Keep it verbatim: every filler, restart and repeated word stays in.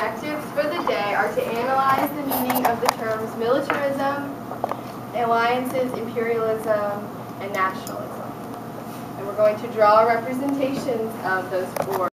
objectives for the day are to analyze the meaning of the terms militarism, alliances, imperialism, and nationalism. And we're going to draw representations of those four.